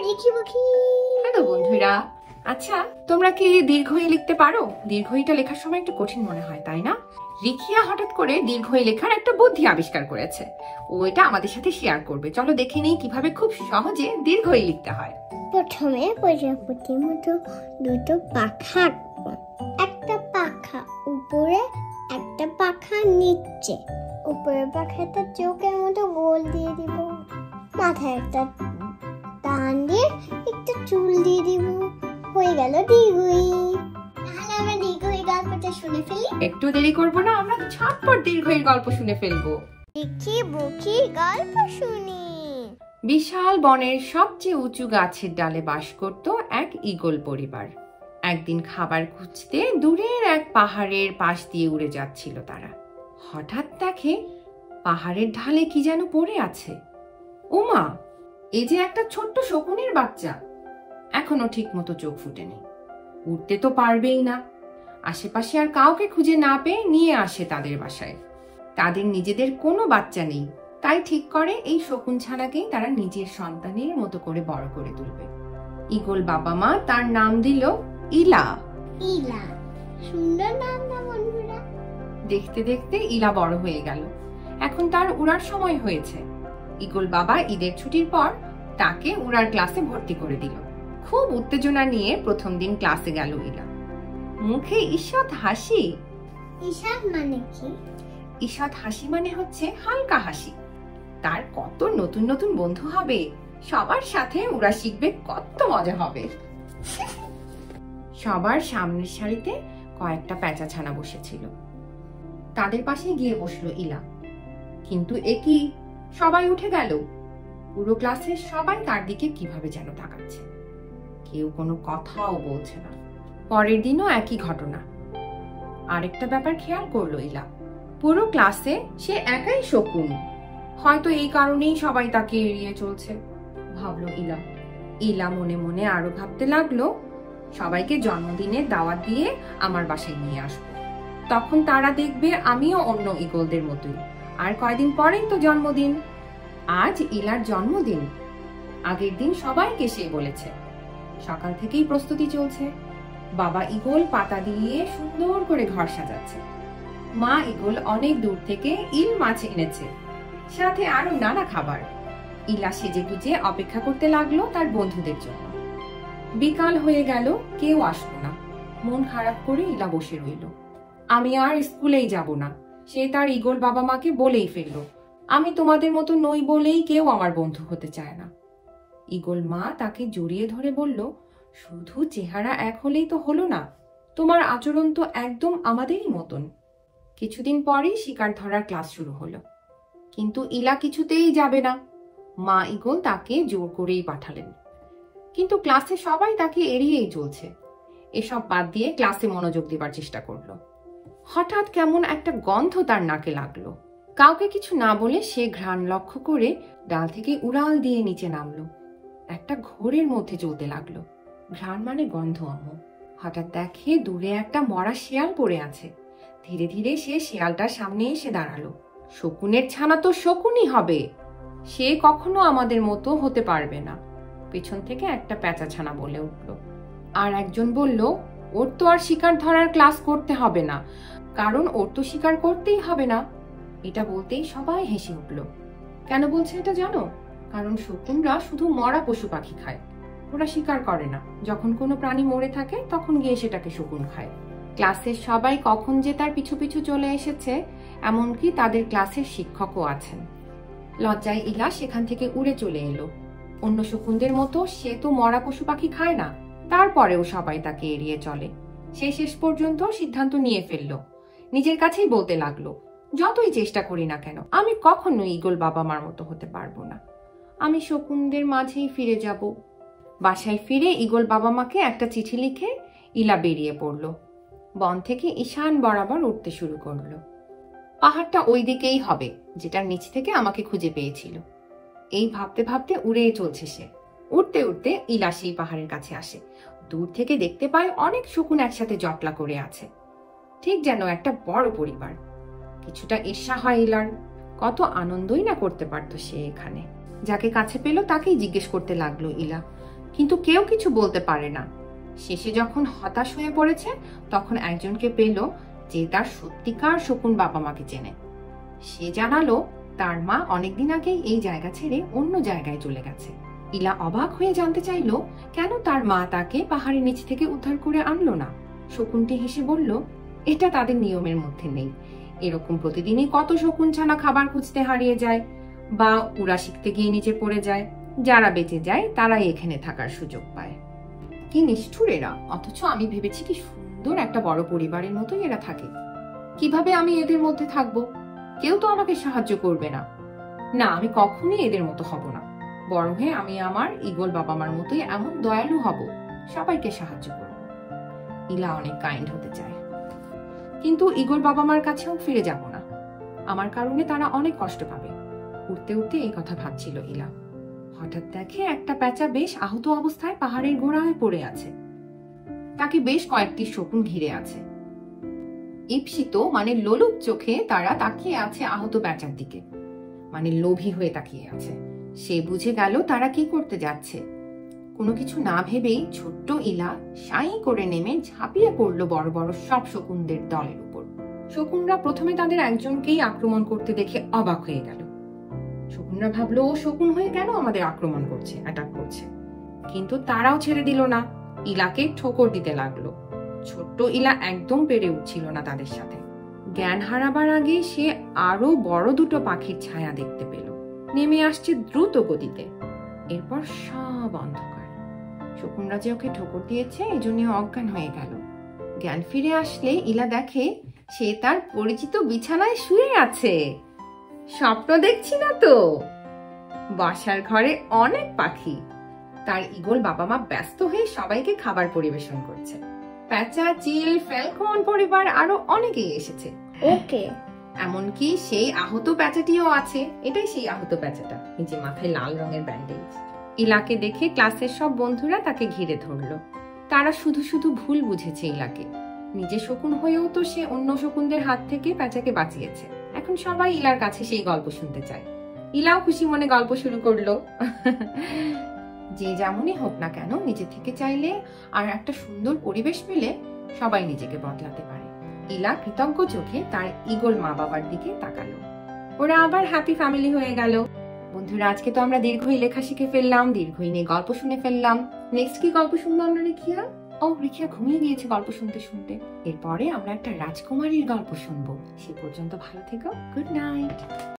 Hello বন্ধুরা, আচ্ছা তোমরা কি দীর্ঘই লিখতে পারো? দীর্ঘইটা লেখার সময় একটু কঠিন মনে হয়, তাই না? রিখিয়া হঠাৎ করে দীর্ঘই লেখার একটা বুদ্ধি আবিষ্কার করেছে। ও এটা আমাদের সাথে শেয়ার করবে। চলো দেখে নেই কিভাবে খুব সহজে দীর্ঘই লিখতে হয়। প্রথমে প্রজাপতির মতো দুটো পাখা আঁকবো। একটা পাখা উপরে, একটা পাখা নিচে। উপরের পাখাটা চোখের মতো গোল দিয়ে দিব, মাথায় একটা টান দিয়ে একটু চুল দিয়ে দিব, হয়ে গেল দীর্ঘই। তাহলে আমরা দীর্ঘই গল্পটা শুনে ফেলি। একটু দেরি করব না, আমরা ঝটপট দীর্ঘইর গল্প শুনে ফেলবো। লিখি বুকি গল্প শুনি। বিশাল বনের সবচেয়ে উঁচু গাছের ডালে বাস করত এক ঈগল পরিবার। একদিন খাবার খুঁজতে দূরের এক পাহাড়ের পাশ দিয়ে উড়ে যাচ্ছিল তারা। হঠাৎ দেখে পাহাড়ের ঢালে কি যেন পড়ে আছে। ওমা, এই যে একটা ছোট্ট শকুনের বাচ্চা, এখনো ঠিক মতো চোখ ফুটেনি, উঠতে তো পারবেই না। আশেপাশে আর কাউকে খুঁজে না পেয়ে নিয়ে আসে তাদের বাসায়। তাদের নিজেদের কোনো বাচ্চা নেই, তাই ঠিক করে এই শকুন ছানাকেই তারা নিজের সন্তানের মতো করে বড় করে তুলবে। ঈগল বাবা মা তার নাম দিল ইলা। ইলা, সুন্দর নাম না বন্ধুরা? দেখতে দেখতে ইলা বড় হয়ে গেল। এখন তার উড়ার সময় হয়েছে। ঈগল বাবা ঈদের ছুটির পর তাকে উড়ার ক্লাসে ভর্তি করে দিল। খুব উত্তেজনা নিয়ে প্রথম দিন ক্লাসে গেল ইলা। মুখে ঈষৎ হাসি। ঈষৎ মানে কি? ঈষৎ হাসি মানে হচ্ছে হালকা হাসি। তার কত নতুন নতুন বন্ধু হবে, সবার সাথে উড়া শিখবে, কত মজা হবে। সবার সামনের সারিতে কয়েকটা পেঁচা ছানা বসেছিল। তাদের পাশে গিয়ে বসলো ইলা। কিন্তু একই, সবাই উঠে গেল। পুরো ক্লাসের সবাই তার দিকে কিভাবে যেন তাকাচ্ছে, কেউ কোনো কথাও বলছে না। পরের দিনও একই ঘটনা। আরেকটা ব্যাপার খেয়াল করলো ইলা, পুরো ক্লাসে সে একাই শকুন। হয়তো এই কারণেই সবাই তাকে এড়িয়ে চলছে, ভাবলো ইলা। ইলা মনে মনে আরো ভাবতে লাগলো, সবাইকে জন্মদিনের দাওয়াত দিয়ে আমার বাসায় নিয়ে আসবো। তখন তারা দেখবে আমিও অন্য ঈগলদের মতোই। আর কয়দিন পরেই তো জন্মদিন। আজ ইলার জন্মদিন। আগের দিন সবাইকে সে বলেছে। সকাল থেকেই প্রস্তুতি চলছে। বাবা ঈগল পাতা দিয়ে সুন্দর করে ঘর সাজাচ্ছে। মা ঈগল অনেক দূর থেকে ইল মাছ এনেছে, সাথে আরো নানা খাবার। ইলা সেজে গুজে অপেক্ষা করতে লাগলো তার বন্ধুদের জন্য। বিকাল হয়ে গেল, কেউ আসলো না। মন খারাপ করে ইলা বসে রইল। আমি আর স্কুলেই যাব না, সে তার ঈগল বাবা মাকে বলেই ফেললো। আমি তোমাদের মতো নই বলেই কেউ আমার বন্ধু হতে চায় না। ঈগল মা তাকে জড়িয়ে ধরে বলল, শুধু চেহারা এক হলেই তো হলো না, তোমার আচরণ তো একদম আমাদেরই মতন। কিছুদিন পরেই শিকার ধরার ক্লাস শুরু হলো, কিন্তু ইলা কিছুতেই যাবে না। মা ঈগল তাকে জোর করেই পাঠালেন। কিন্তু ক্লাসে সবাই তাকে এড়িয়েই চলছে। এসব বাদ দিয়ে ক্লাসে মনোযোগ দেবার চেষ্টা করলো। হঠাৎ কেমন একটা গন্ধ তার নাকে লাগলো। কাউকে কিছু না বলে সে ঘ্রাণ লক্ষ্য করে ডাল থেকে উড়াল দিয়ে নিচে নামলো। একটা ঘোরের মধ্যে চলতে লাগলো। ঘ্রাণ মানে গন্ধ। হঠাৎ দেখে দূরে একটা মরা শিয়াল পড়ে আছে। ধীরে ধীরে সে শিয়ালটার সামনে এসে দাঁড়ালো। শকুনের ছানা তো শকুনই হবে, সে কখনো আমাদের মতো হতে পারবে না। পেছন থেকে একটা পেঁচা ছানা বলে উঠলো। আর একজন বলল, ওর তো আর শিকার ধরার ক্লাস করতে হবে না, কারণ ওর তো শিকার করতেই হবে না। এটা বলতেই সবাই হেসে উঠল। কেন বলছে এটা জানো? কারণ শকুনরা শুধু মরা পশু পাখি খায়, ওরা শিকার করে না। যখন কোনো প্রাণী মরে থাকে তখন গিয়ে সেটাকে শকুন খায়। ক্লাসের সবাই কখন যে তার পিছু পিছু চলে এসেছে, এমনকি তাদের ক্লাসের শিক্ষকও আছেন। লজ্জায় ইলা সেখান থেকে উড়ে চলে এলো। অন্য শকুনদের মতো সে তো মরা পশু পাখি খায় না, তারপরেও সবাই তাকে এড়িয়ে চলে। সে শেষ পর্যন্ত সিদ্ধান্ত নিয়ে ফেললো। নিজের কাছেই বলতে লাগলো, যতই চেষ্টা করি না কেন আমি কখনো ঈগল বাবা মার মতো হতে পারবো না। আমি শকুনদের মাঝেই ফিরে যাব। বাসায় ফিরে ঈগল বাবা মাকে একটা চিঠি লিখে ইলা বেরিয়ে পড়ল। বন থেকে ঈশান বরাবর উঠতে শুরু করলো। পাহাড়টা ওই দিকেই হবে যেটার নিচ থেকে আমাকে খুঁজে পেয়েছিল। এই ভাবতে ভাবতে উড়েই চলছে সে। উঠতে উঠতে ইলা সেই পাহাড়ের কাছে আসে। দূর থেকে দেখতে পায় অনেক শকুন একসাথে জটলা করে আছে, ঠিক যেন একটা বড় পরিবার। কিছুটা ঈর্ষা হয় ইলার। কত আনন্দই না করতে পারতো সে এখানে। যাকে কাছে পেল তাকেই জিজ্ঞেস করতে লাগলো ইলা, কিন্তু কেউ কিছু বলতে পারে না। শেষে যখন হতাশ হয়ে পড়েছে তখন একজনকে পেল যে তার সত্যিকার শকুন বাবা মাকে চেনে। সে জানালো তার মা অনেকদিন আগেই এই জায়গা ছেড়ে অন্য জায়গায় চলে গেছে। ইলা অবাক হয়ে জানতে চাইলো কেন তার মা তাকে পাহাড়ের নিচ থেকে উদ্ধার করে আনলো না। শকুনটি হেসে বলল, এটা তাদের নিয়মের মধ্যে নেই। এরকম প্রতিদিনই কত শকুন ছানা খাবার খুঁজতে হারিয়ে যায় বা উড়া শিখতে গিয়ে নিচে পড়ে যায়। যারা বেঁচে যায় তারাই এখানে থাকার সুযোগ পায়। কি নিষ্ঠুর এরা! অথচ আমি ভেবেছি কি সুন্দর একটা বড় পরিবারের মতোই এরা থাকে। কিভাবে আমি এদের মধ্যে থাকবো? কেউ তো আমাকে সাহায্য করবে না। না, আমি কখনোই এদের মতো হব না। বড় হয়ে আমি আমার ঈগল বাবা মার মতোই এমন দয়ালু হব, সবাইকে সাহায্য করব। ইলা অনেক কাইন্ড হতে চায়, কিন্তু ঈগল বাবা মার কাছেও ফিরে যাব না। আমার কারণে তারা অনেক কষ্ট পাবে। উঠতে উঠতে এই কথা ভাবছিল ইলা। হঠাৎ দেখে একটা প্যাঁচা বেশ আহত অবস্থায় পাহাড়ের গোড়ায় পড়ে আছে। তাকে বেশ কয়েকটি শকুন ঘিরে আছে। ঈপ্সিত মানে লোলুপ চোখে তারা তাকিয়ে আছে আহত প্যাঁচার দিকে, মানে লোভী হয়ে তাকিয়ে আছে। সে বুঝে গেল তারা কি করতে যাচ্ছে। কোনো কিছু না ভেবেই ছোট্ট ইলা সাই করে নেমে ঝাঁপিয়ে পড়লো বড় বড় সব শকুনদের দলের উপর। শকুনরা প্রথমে তাদের একজনকেই আক্রমণ করতে দেখে অবাক হয়ে গেল। শকুনরা ভাবলো ও শকুন হয়ে কেন আমাদের আক্রমণ করছে, অ্যাটাক করছে। কিন্তু তারাও ছেড়ে দিল না, ইলাকে ঠোকর দিতে লাগলো। ছোট্ট ইলা একদম পেরে উঠছিল না তাদের সাথে। জ্ঞান হারাবার আগে সে আরো বড় দুটো পাখির ছায়া দেখতে পেল, নেমে আসছে দ্রুত গতিতে। এরপর সব অন্ধকার। শকুনরা যে ওকে ঠোকর দিয়েছে এই জন্য অজ্ঞান হয়ে গেল। জ্ঞান ফিরে আসলে ইলা দেখে সে তার পরিচিত বিছানায় শুয়ে আছে। স্বপ্ন দেখছি না তো। বাসার ঘরে অনেক পাখি। তার ঈগল বাবা মা ব্যস্ত হয়ে সবাইকে খাবার পরিবেশন করছে। প্যাঁচা, চিল, ফ্যালকন পরিবার আরো অনেকেই এসেছে। ওকে, এমনকি সেই আহত প্যাঁচাটিও আছে। এটাই সেই আহত প্যাঁচাটা, এই যে মাথায় লাল রঙের ব্যান্ডেজ। ইলাকে দেখে ক্লাসের সব বন্ধুরা তাকে ঘিরে ধরলো। তারা শুধু শুধু ভুল বুঝেছে ইলাকে। নিজে শকুন হয়েও তো সে অন্য শকুনদের হাত থেকে প্যাঁচাকে বাঁচিয়েছে। এখন সবাই ইলার কাছে সেই গল্প শুনতে চায়। ইলাও খুশি মনে গল্প শুরু করলো। যে যেমনই হোক না কেন, নিজে থেকে চাইলে আর একটা সুন্দর পরিবেশ পেলে সবাই নিজেকে বদলাতে পারে। ইলা কৃতজ্ঞ চোখে তার ঈগল মা বাবার দিকে তাকালো। ওরা আবার হ্যাপি ফ্যামিলি হয়ে গেল। বন্ধুরা, আজকে তো আমরা দীর্ঘই লেখা শিখে ফেললাম, দীর্ঘই নিয়ে গল্প শুনে ফেললাম। নেক্সট কি গল্প শুনবো আমরা? রেখিয়া রেখিয়া ঘুমিয়ে গিয়েছে গল্প শুনতে শুনতে। এরপরে আমরা একটা রাজকুমারীর গল্প শুনবো। সে পর্যন্ত ভালো থেকো। Good night.